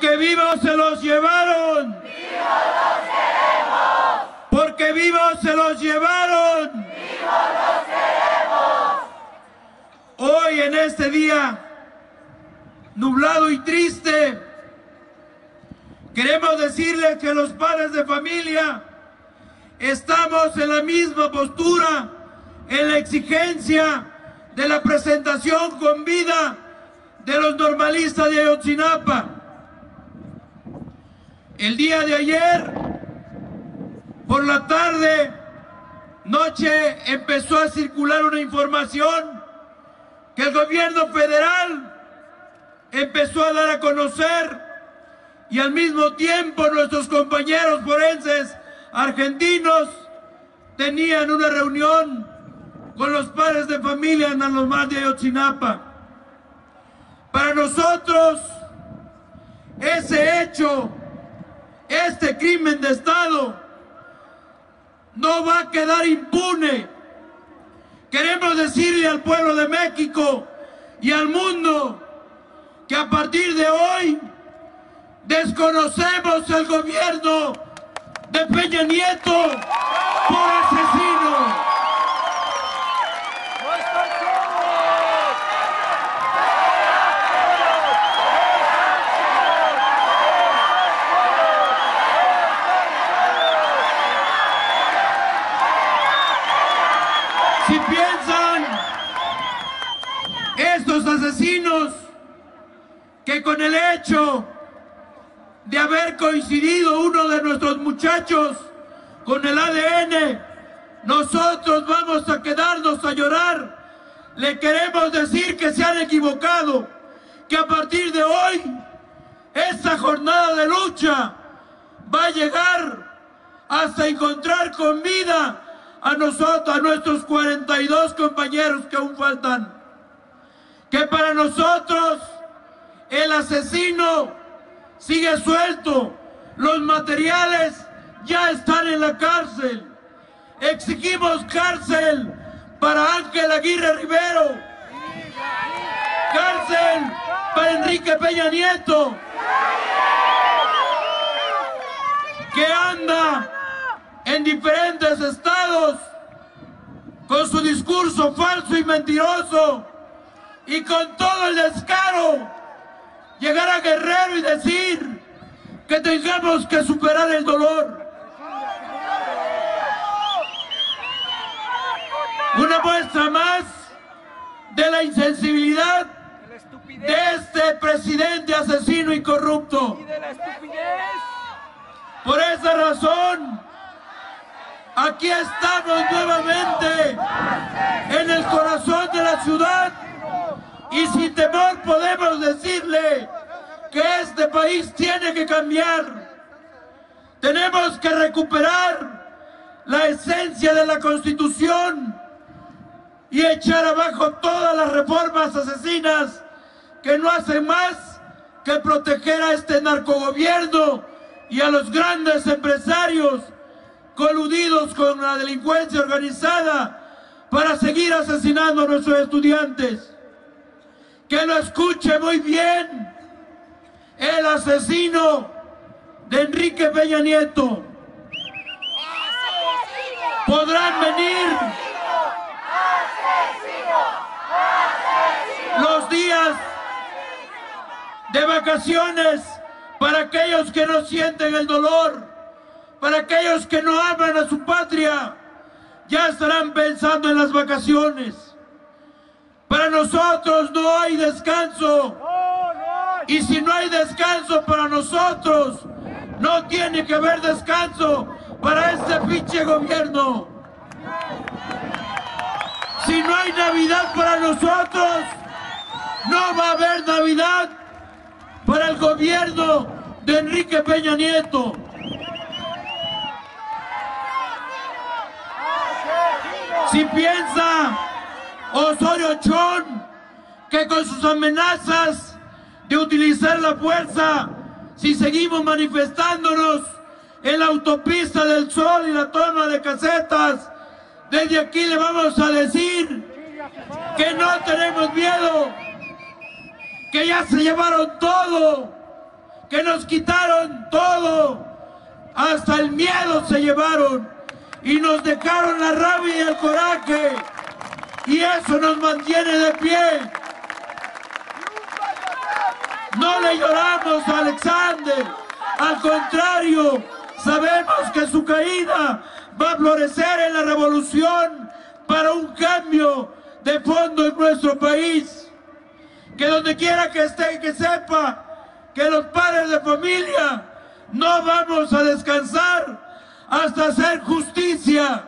Porque vivos se los llevaron. ¡Vivos los queremos! Porque vivos se los llevaron. ¡Vivos los queremos! Hoy en este día nublado y triste, queremos decirles que los padres de familia estamos en la misma postura, en la exigencia de la presentación con vida de los normalistas de Ayotzinapa. El día de ayer, por la tarde, noche, empezó a circular una información que el gobierno federal empezó a dar a conocer, y al mismo tiempo nuestros compañeros forenses argentinos tenían una reunión con los padres de familia en los mar de Ayotzinapa. Para nosotros, ese hecho, este crimen de Estado, no va a quedar impune. Queremos decirle al pueblo de México y al mundo que a partir de hoy desconocemos el gobierno de Peña Nieto por asesino. Si piensan estos asesinos que con el hecho de haber coincidido uno de nuestros muchachos con el ADN, nosotros vamos a quedarnos a llorar, le queremos decir que se han equivocado, que a partir de hoy esta jornada de lucha va a llegar hasta encontrar con vida a nosotros, a nuestros 42 compañeros que aún faltan. Que para nosotros el asesino sigue suelto, los materiales ya están en la cárcel. Exigimos cárcel para Ángel Aguirre Rivero, cárcel para Enrique Peña Nieto, que anda en diferentes estados con su discurso falso y mentiroso, y con todo el descaro llegar a Guerrero y decir que tengamos que superar el dolor. Una muestra más de la insensibilidad de este presidente asesino y corrupto. Por esa razón, aquí estamos nuevamente en el corazón de la ciudad, y sin temor podemos decirle que este país tiene que cambiar. Tenemos que recuperar la esencia de la Constitución y echar abajo todas las reformas asesinas que no hacen más que proteger a este narcogobierno y a los grandes empresarios coludidos con la delincuencia organizada para seguir asesinando a nuestros estudiantes. Que lo escuche muy bien el asesino de Enrique Peña Nieto. Podrán venir los días de vacaciones para aquellos que no sienten el dolor, para aquellos que no aman a su patria, ya estarán pensando en las vacaciones. Para nosotros no hay descanso. Y si no hay descanso para nosotros, no tiene que haber descanso para este pinche gobierno. Si no hay Navidad para nosotros, no va a haber Navidad para el gobierno de Enrique Peña Nieto. Si piensa Osorio Chong que con sus amenazas de utilizar la fuerza, si seguimos manifestándonos en la autopista del Sol y la toma de casetas, desde aquí le vamos a decir que no tenemos miedo, que ya se llevaron todo, que nos quitaron todo, hasta el miedo se llevaron y nos dejaron la rabia y el coraje, y eso nos mantiene de pie. No le lloramos a Alexander, al contrario, sabemos que su caída va a florecer en la revolución para un cambio de fondo en nuestro país. Que donde quiera que esté, que sepa que los padres de familia no vamos a descansar hasta hacer justicia.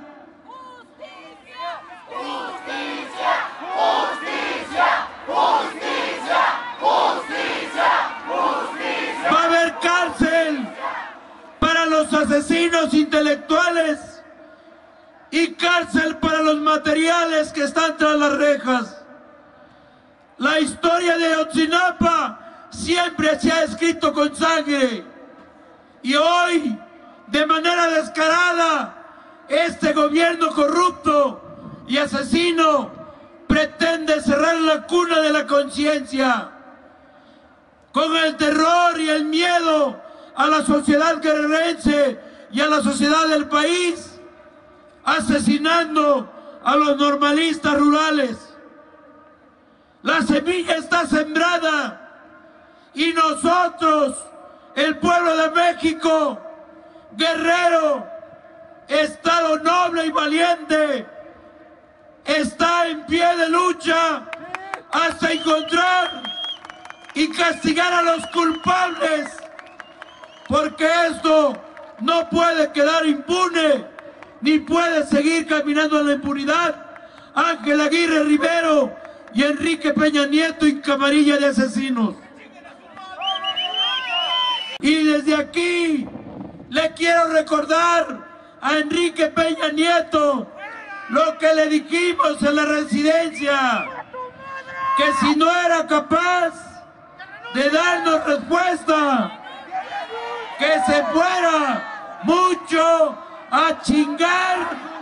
Justicia, justicia, justicia, justicia, justicia. Va a haber cárcel para los asesinos intelectuales y cárcel para los materiales que están tras las rejas. La historia de Ayotzinapa siempre se ha escrito con sangre, y hoy, de manera descarada, este gobierno corrupto y asesino pretende cerrar la cuna de la conciencia con el terror y el miedo a la sociedad guerrerense y a la sociedad del país, asesinando a los normalistas rurales. La semilla está sembrada y nosotros, el pueblo de México, guerrero, estado noble y valiente, está en pie de lucha hasta encontrar y castigar a los culpables, porque esto no puede quedar impune, ni puede seguir caminando en la impunidad. Ángel Aguirre Rivero y Enrique Peña Nieto y camarilla de asesinos. Y desde aquí le quiero recordar a Enrique Peña Nieto lo que le dijimos en la residencia, que si no era capaz de darnos respuesta, que se fuera mucho a chingar.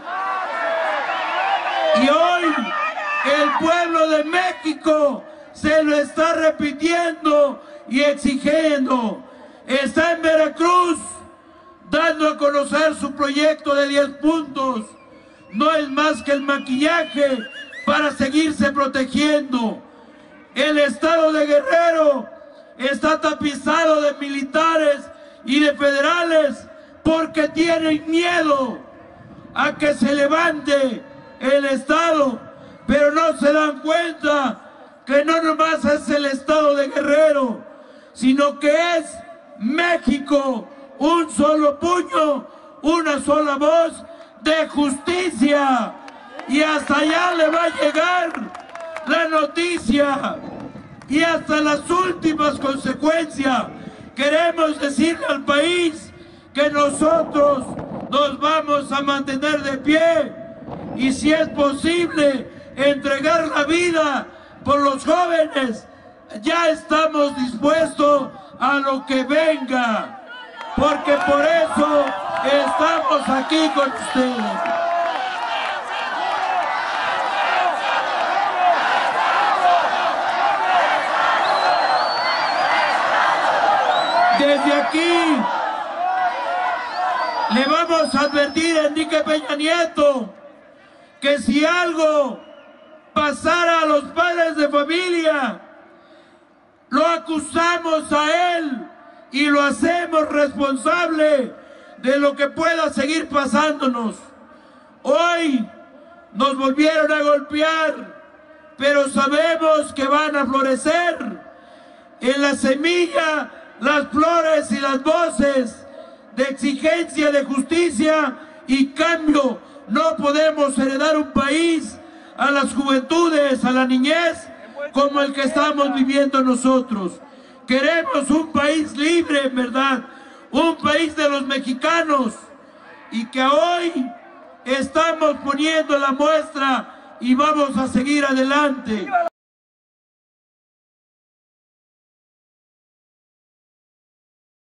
Y hoy el pueblo de México se lo está repitiendo y exigiendo. Está en Veracruz dando a conocer su proyecto de 10 puntos. No es más que el maquillaje para seguirse protegiendo. El estado de Guerrero está tapizado de militares y de federales porque tienen miedo a que se levante el estado, pero no se dan cuenta que no nomás es el estado de Guerrero, sino que es México, un solo puño, una sola voz de justicia, y hasta allá le va a llegar la noticia y hasta las últimas consecuencias. Queremos decirle al país que nosotros nos vamos a mantener de pie y, si es posible, entregar la vida por los jóvenes. Ya estamos dispuestos a lo que venga, porque por eso estamos aquí con ustedes. Desde aquí le vamos a advertir a Enrique Peña Nieto que si algo pasara a los padres de familia, lo acusamos a él y lo hacemos responsable de lo que pueda seguir pasándonos. Hoy nos volvieron a golpear, pero sabemos que van a florecer en la semilla las flores y las voces de exigencia de justicia y cambio. No podemos heredar un país a las juventudes, a la niñez, como el que estamos viviendo nosotros. Queremos un país libre, en verdad, un país de los mexicanos, y que hoy estamos poniendo la muestra y vamos a seguir adelante.